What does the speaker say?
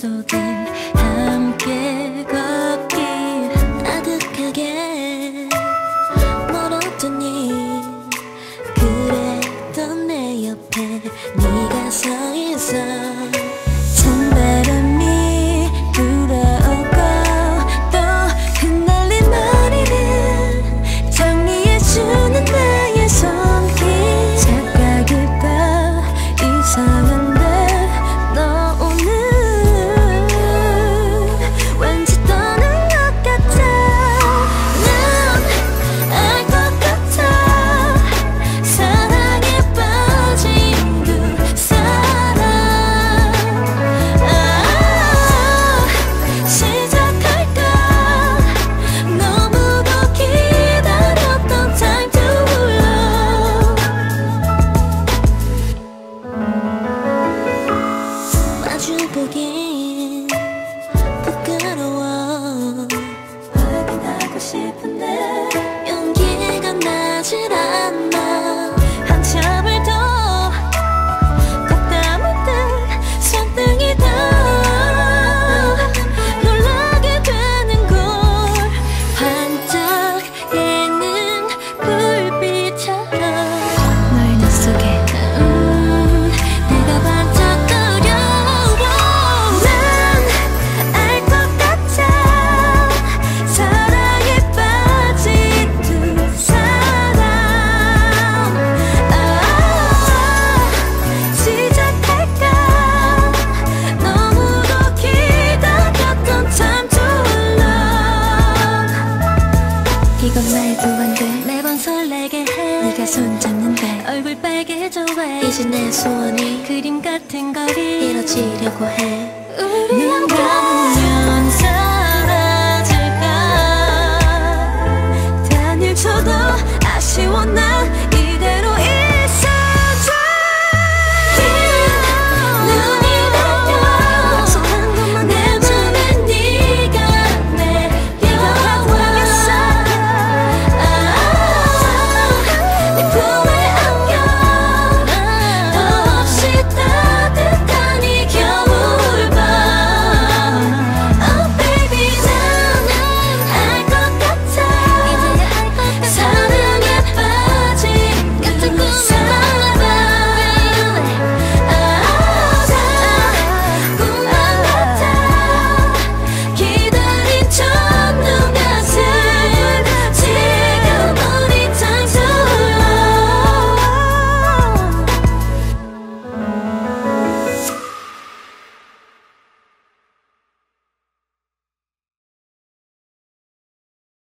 약속은 함께 걷길. 아득하게 멀었더니 그랬던 내 옆에 네가 서 있어. 찬바람이 불어오고 또 흩날린 머리를 정리해주는 나의 손길. 착각일까 이상한데 너 오늘 왠지 떠난 것 같아. 난 알 것 같아. 사랑에 빠진 두 사람. 시작할까. 너무도 기다렸던 time to love. 마주보긴 부끄러워. 확인하고 싶은데 용기가 나질 않아. 한참을 더 걷다 문득 손등이 더 놀라게 되는 걸. 반짝이는 불빛처럼 너의 눈 속에 내가 반짝거려. 난 알 것 같아. 사랑에 빠진 두 사람. 시작할까. 너무도 기다렸던 time to love. 이건 말도 안 돼. 매번 설레게 해. 네가 손잡는데 얼굴 빨개져 왜. 이제 내 소원이 그림 같은 거리 이뤄지려고 해. 우리 한